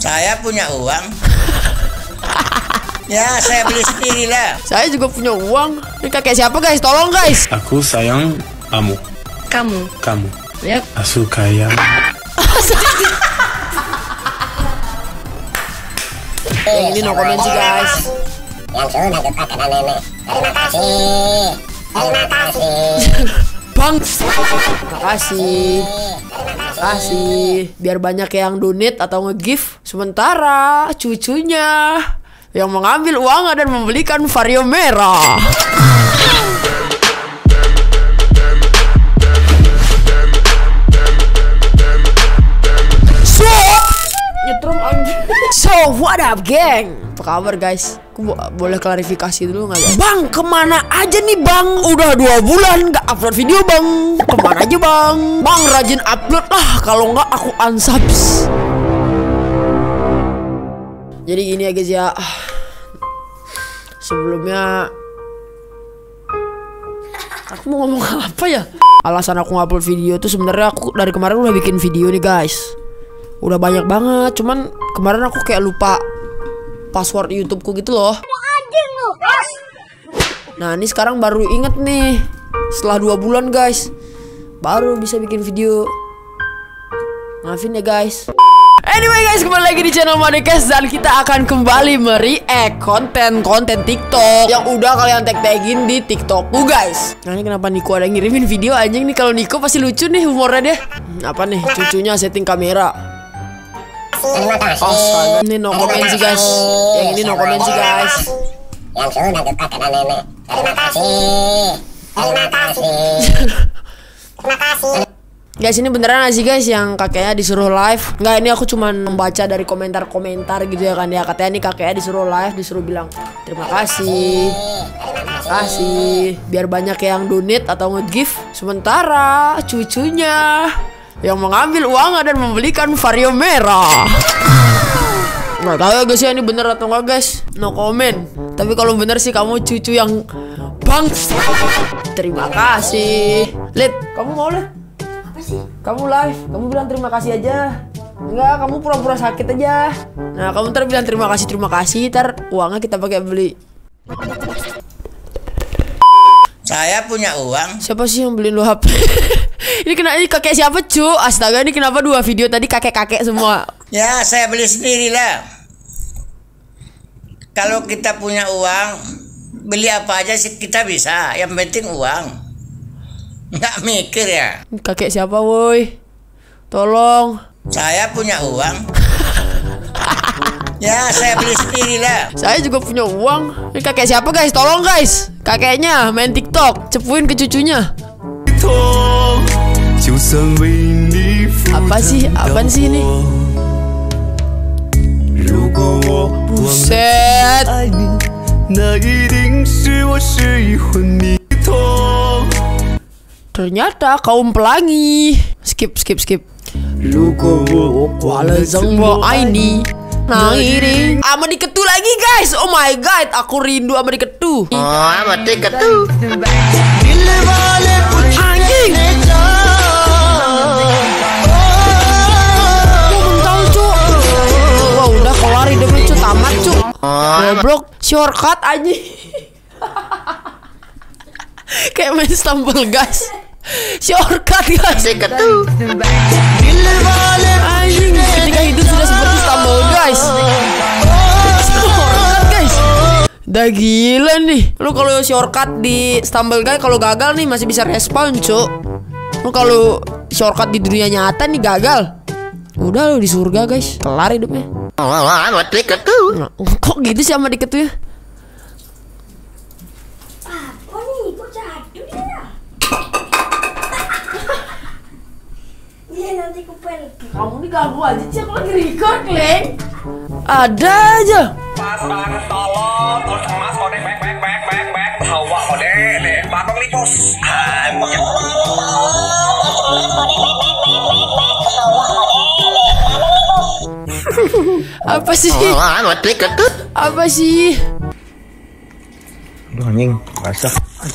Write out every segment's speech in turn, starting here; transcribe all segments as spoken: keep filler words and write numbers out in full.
Saya punya uang. Ya, saya beli sendiri lah. Saya juga punya uang. Ini kakek siapa guys? Tolong guys. Aku sayang kamu. Kamu. Kamu. Ya. Aku kaya. Yang ini no comment sih guys. Yang sudah dekat dengan nenek. Terima kasih. Terima kasih. Bang. Terima kasih. Terima kasih. Biar banyak yang donate atau nge-gift. Sementara cucunya yang mengambil uang dan membelikan Vario merah. So, nyetrum anjing. So, what up, geng? Apa kabar, guys? Aku bo boleh klarifikasi dulu nggak, guys? Bang, kemana aja nih, Bang? Udah dua bulan nggak upload video, Bang. Kemana aja, Bang? Bang, rajin upload lah. Kalau nggak, aku unsubs. Jadi gini ya guys ya. Sebelumnya aku mau ngomong apa ya? Alasan aku ngupload video tuh sebenarnya aku dari kemarin udah bikin video nih guys. Udah banyak banget, cuman kemarin aku kayak lupa password YouTubeku gitu loh. Nah, ini sekarang baru inget nih. Setelah dua bulan guys, baru bisa bikin video. Maafin ya guys. Anyway guys, kembali lagi di channel Madekes dan kita akan kembali mereact konten-konten TikTok yang udah kalian tag-tagin di TikTokku guys. Nah, ini kenapa Niko ada ngirimin video anjing nih? Kalau Niko pasti lucu nih humornya dia. Hmm, apa nih? Cucunya setting kamera. Oh, ini no comment sih guys. Yang ini no comment sih guys. Yang sudah dekat dengan nenek. Terima kasih. Terima kasih. Terima kasih. Guys, ini beneran gak sih guys yang kakeknya disuruh live? Nggak, ini aku cuma membaca dari komentar-komentar gitu ya kan ya. Katanya nih kakeknya disuruh live, disuruh bilang terima kasih, terima kasih. Biar banyak yang donate atau nge-gift. Sementara cucunya yang mengambil uang dan membelikan Vario merah. Nggak tahu ya guys ya ini bener atau enggak guys. No comment. Tapi kalau bener sih kamu cucu yang bang. Terima kasih. Lid, kamu mau Lid? Kamu live, kamu bilang terima kasih aja. Enggak, kamu pura-pura sakit aja. Nah, kamu ntar bilang terima kasih, terima kasih. Ntar uangnya kita pakai beli. Saya punya uang. Siapa sih yang beliin lu H P? Ini kena ini kakek siapa cu? Astaga, ini kenapa dua video tadi kakek-kakek semua? Ya, saya beli sendiri lah. Kalau kita punya uang, beli apa aja sih kita bisa. Yang penting uang. Nggak mikir ya. Kakek siapa woi? Tolong. Saya punya uang. Ya, saya beli sendiri lah. Saya juga punya uang. Ini kakek siapa guys? Tolong guys. Kakeknya main TikTok. Cepuin ke cucunya. Apa sih? Apaan sih ini? Buset. Ternyata kaum pelangi. Skip, skip, skip. ini nah ini sama diketu lagi guys. Oh my god, aku rindu sama diketu. Oh, sama diketu. Anjing. Mental cu. Wah, udah kelar hidupnya cu, tamat cu. Goblok, shortcut aja. Kayak main stumble guys. Shortcut guys. Diketu. Anjing, ketika hidup sudah seperti stumble guys. Shortcut guys. Udah gila nih. Lu kalau shortcut di stumble guys, kalau gagal nih masih bisa respawn cuk. Lu kalau shortcut di dunia nyata nih gagal, udah lu di surga guys. Kelar hidupnya. Nah, kok gitu sih sama diketu ya? Kamu nih ganggu aja sih, aku lagi record, Leng. Ada aja. Pasang tolong, terus emas kode back back back back back hawa kode deh, batong nih bos. Apa sih? Apa sih? Aduh anjing, basah.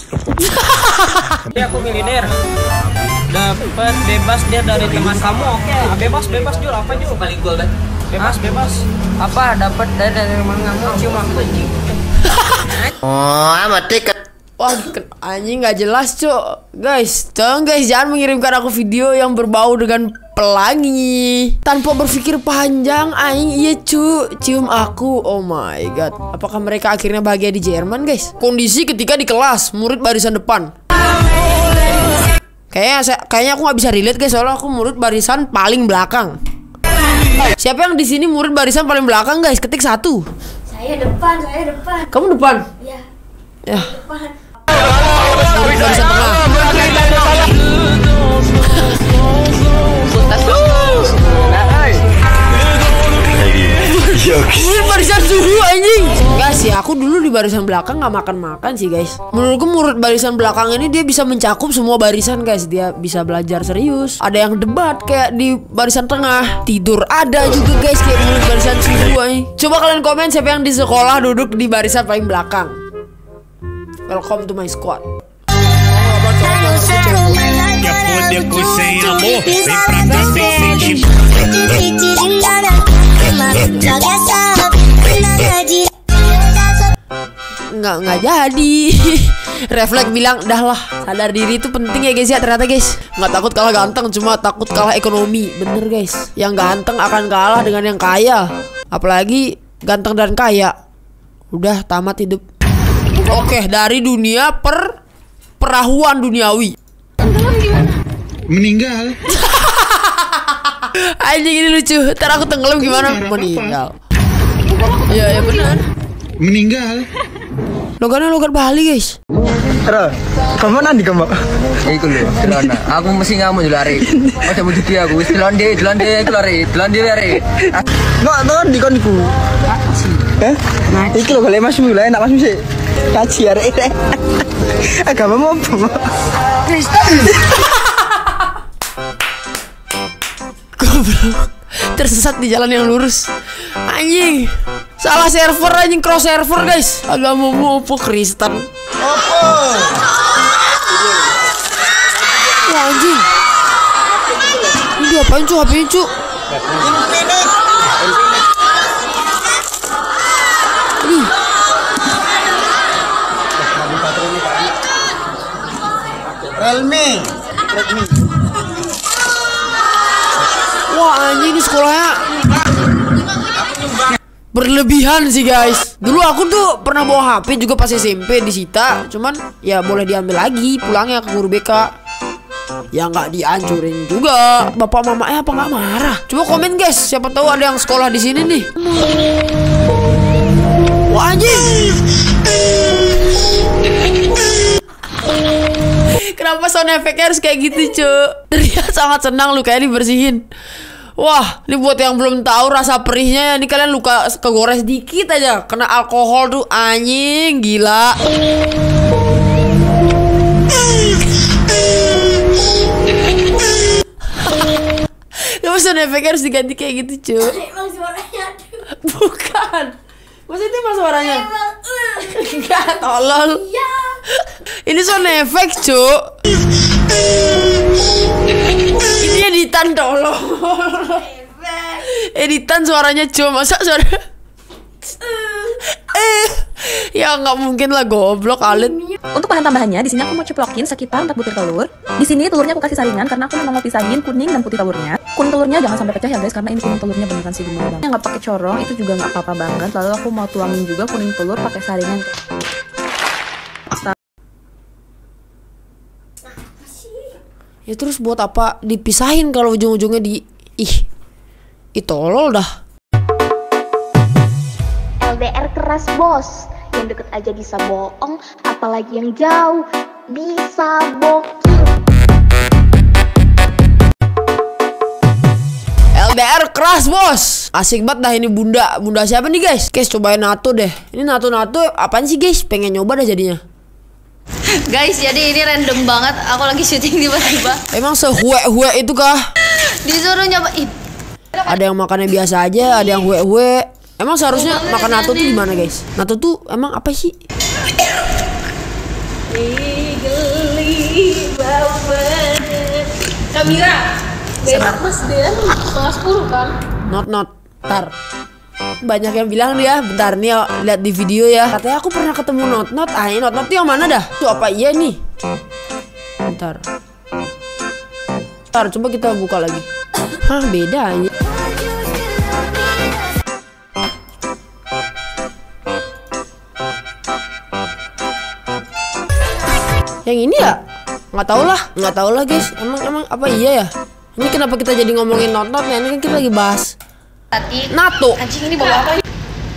Tapi aku miliuner. Dapat bebas dia dari teman kamu. Oke, bebas bebas Jul, apa Jul? Paling gol banget. Bebas, bebas. Apa dapat dari dari mana kamu cium aku anjing? Oh, amat tiket. Wah, anjing nggak jelas, Cok. Guys, tolong guys jangan mengirimkan aku video yang berbau dengan pelangi tanpa berpikir panjang. Anjing, iya cu, cium aku. Oh my god. Apakah mereka akhirnya bahagia di Jerman, guys? Kondisi ketika di kelas, murid barisan depan. Kayaknya saya, kayaknya aku nggak bisa relate guys, soalnya aku murid barisan paling belakang. Siapa yang di sini murid barisan paling belakang, guys? Ketik satu. Saya depan, saya depan. Kamu depan? Iya. Ya. Depan. Murid barisan tengah. Murid barisan suhu anjing. Enggak sih, aku dulu di barisan belakang nggak makan-makan sih guys. Menurutku murid barisan belakang ini dia bisa mencakup semua barisan guys. Dia bisa belajar serius. Ada yang debat kayak di barisan tengah. Tidur ada juga guys kayak murid barisan suhu anjing. Coba kalian komen siapa yang di sekolah duduk di barisan paling belakang. Welcome to my squad. Quer poder com sem amor, vem pra cá sem sentimento. Nggak nggak jadi. Refleks bilang dah lah, sadar diri itu penting ya guys ya ternyata guys. Nggak takut kalah ganteng, cuma takut kalah ekonomi. Bener guys, yang ganteng akan kalah dengan yang kaya. Apalagi ganteng dan kaya. Udah tamat hidup. Oke, dari dunia per perahuan duniawi. Meninggal. Anjing ini lucu. Ntar aku tenggelam gimana? Meninggal. Ya ya benar. Meninggal. Logannya logan Bali guys. Terus, kamu nanti kamu? Iku lho, celana. Aku mesti ngamu lari. Ojo mau jadi aku wis delonde, delonde iku lari, delonde lari. Nggak tahu di konku. Eh? Iki lho golek masmu lho, enak masmu sih. Kaji arek. Agamamu apa? Kristen. Goblok. Tersesat di jalan yang lurus. Anjing. Salah server anjing, cross server guys. Agamamu apa Kristen? Apa? Wah anjing. Ini diapain cu H P-nya cu? Ini. Realme. Wah anjing ini sekolahnya berlebihan sih guys. Dulu aku tuh pernah bawa H P juga pas S M P disita. Cuman ya boleh diambil lagi pulangnya ke guru B K. Ya nggak dihancurin juga. Bapak mamanya apa nggak marah? Coba komen guys, siapa tahu ada yang sekolah di sini nih. Wah anjing. Kenapa sound efeknya harus kayak gitu cuy? Terlihat sangat senang lu kayak dibersihin. Wah, ini buat yang belum tahu rasa perihnya, ini kalian luka kegores dikit aja kena alkohol tuh anjing gila. Kenapa sound efeknya harus diganti kayak gitu cuy? Emang suaranya Bukan. Maksudnya itu emang suaranya? Enggak, tolol. Iya. Ini sound efek cuy. Ini editan tolong. Editan suaranya cuma masa suara eh ya nggak mungkin lah goblok Alin. Untuk bahan tambahannya di sini aku mau ceplokin sekitar empat butir telur. Di sini telurnya aku kasih saringan karena aku memang mau pisahin kuning dan putih telurnya. Kuning telurnya jangan sampai pecah ya guys, karena ini kuning telurnya beneran sih gemuran. Yang nggak pakai corong itu juga nggak apa-apa banget. Lalu aku mau tuangin juga kuning telur pakai saringan. Ya terus buat apa dipisahin kalau ujung-ujungnya di ih itu tolol dah. L D R keras bos, yang deket aja bisa bohong, apalagi yang jauh bisa bokil. L D R keras bos, asik banget dah ini bunda. Bunda siapa nih guys? Guys cobain nato deh. Ini nato-nato apaan sih guys? Pengen nyoba dah jadinya. Guys, jadi ini random banget. Aku lagi syuting tiba-tiba. Emang sehue-hue itu kah? Disuruh nyobain. Ada yang makannya biasa aja, ada yang hue-hue. Emang seharusnya makan nato tuh gimana guys? Nato tuh emang apa sih? Kamera. Bebas mas dia kelas sepuluh kan? Not not. Bentar. Banyak yang bilang dia, bentar nih lihat di video ya. Katanya aku pernah ketemu Not Not. Ah, ini Not Not yang mana dah? Tuh apa iya nih? Bentar. Bentar, coba kita buka lagi. Hah, beda aja. Yang ini ya? Nggak tahu lah, nggak tahu lah guys. Emang emang apa iya ya? Ini kenapa kita jadi ngomongin Not Not ya? Ini kan kita lagi bahas Tati. Nato. Anjing ini bawa apa?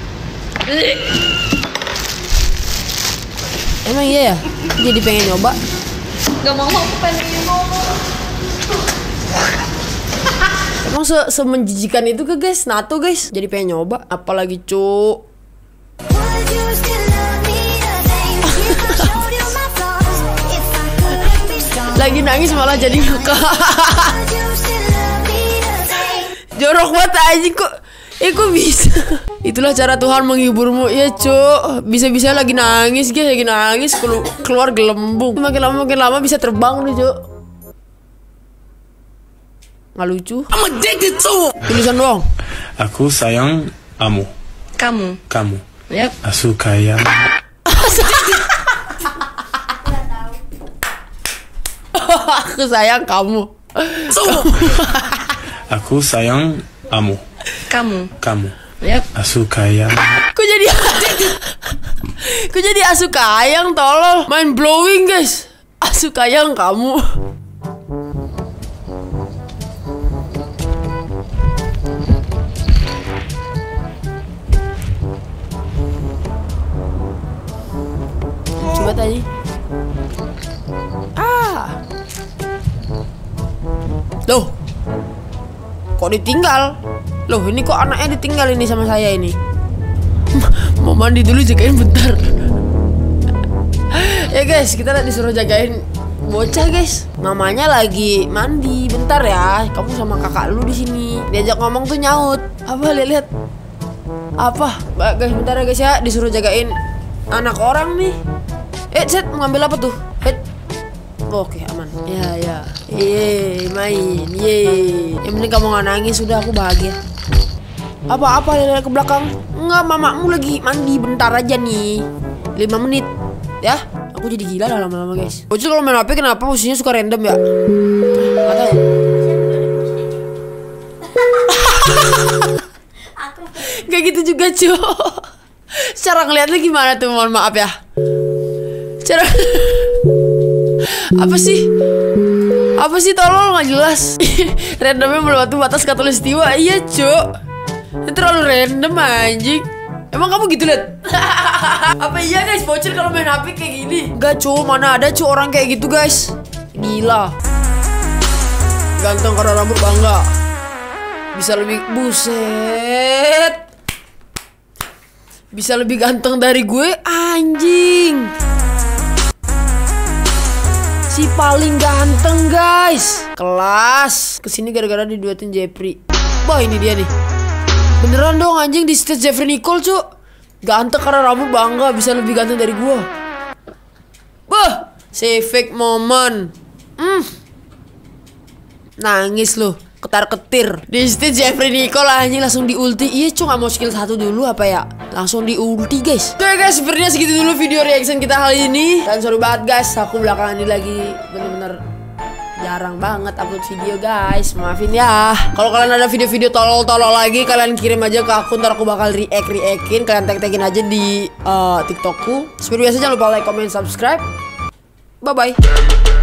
Emang iya ya? Jadi pengen nyoba. Gak mau, aku pengen ngomong. Emang se semenjijikan itu ke guys, Nato guys. Jadi pengen nyoba. Apalagi cu. Lagi nangis malah jadi ngakak. Jorok banget anjing kok. Eh kok bisa? Itulah cara Tuhan menghiburmu. Ya cuk. Bisa-bisa lagi nangis guys, lagi nangis kelu keluar gelembung. Makin lama makin lama bisa terbang nih cuk. Nggak lucu. I'm addicted to. Tulisan doang. Aku sayang kamu. Kamu. Kamu. Yap. Aku sayang. Aku sayang kamu. Aku sayang kamu. Kamu. Kamu. Yap. Aku sayang. Kok jadi Kok jadi asu kayang tolol. Mind blowing guys. Asu kayang kamu. Coba tadi. Ah. Loh. Kok ditinggal? Loh, ini kok anaknya ditinggal ini sama saya ini. Mau mandi dulu, jagain bentar. Ya guys, kita disuruh jagain bocah guys. Mamanya lagi mandi, bentar ya. Kamu sama kakak lu di sini. Diajak ngomong tuh nyaut. Apa lihat-lihat? Apa? Mbak guys, bentar ya guys ya, disuruh jagain anak orang nih. Eh, Set, mau ngambil apa tuh? Eh. Oke, aman. Ya, ya. Yeay, main. Yeay. Yang penting kamu gak nangis, sudah aku bahagia. Apa-apa lihat ke belakang? Enggak, mamamu lagi mandi bentar aja nih. lima menit. Ya, aku jadi gila lah lama-lama guys. Bocil kalau main H P kenapa posisinya suka random ya? Gak tahu. Gak gitu juga cuy. Cara ngeliatnya gimana tuh, mohon maaf ya. Cara apa sih? Apa sih tolol nggak jelas. Randomnya melewati batas katulistiwa. Iya cuk. Itu terlalu random anjing. Emang kamu gitu liat? Apa iya guys, bocil kalau main H P kayak gini? Gak cu, mana ada cu orang kayak gitu guys. Gila. Ganteng karena rambut bangga. Bisa lebih, buset. Bisa lebih ganteng dari gue, anjing. Si paling ganteng guys. Kelas. Kesini gara-gara diduetin Jeffrey. Wah ini dia nih. Beneran dong anjing, di stage Jeffrey Nicole cuk. Ganteng karena rambut bangga. Bisa lebih ganteng dari gua. Bah, si fake moment. Hmm. Nangis loh, ketar-ketir. Di stage Jeffrey Nicole anjing langsung di ulti. Iya cuk, gak mau skill satu dulu apa ya? Langsung di ulti guys. Oke guys, sepertinya segitu dulu video reaction kita kali ini. Dan sorry banget guys, aku belakangan ini lagi bener-bener jarang banget upload video guys. Maafin ya. Kalau kalian ada video-video tolol-tolol lagi, kalian kirim aja ke aku, ntar aku bakal react-reactin. Kalian tag-tagin aja di uh, TikTokku. Seperti biasa jangan lupa like, comment, subscribe. Bye-bye.